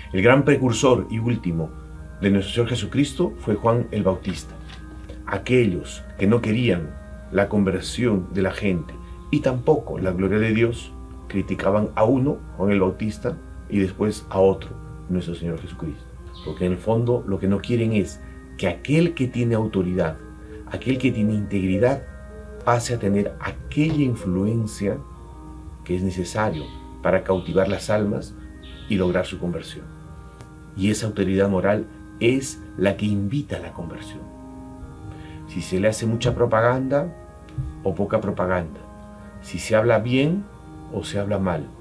El gran precursor y último de nuestro Señor Jesucristo fue Juan el Bautista. Aquellos que no querían la conversión de la gente y tampoco la gloria de Dios, criticaban a uno, Juan el Bautista, y después a otro, nuestro Señor Jesucristo. Porque en el fondo lo que no quieren es que aquel que tiene autoridad, aquel que tiene integridad, pase a tener aquella influencia que es necesario para cautivar las almas y lograr su conversión. Y esa autoridad moral es la que invita a la conversión. Si se le hace mucha propaganda o poca propaganda, si se habla bien o se habla mal,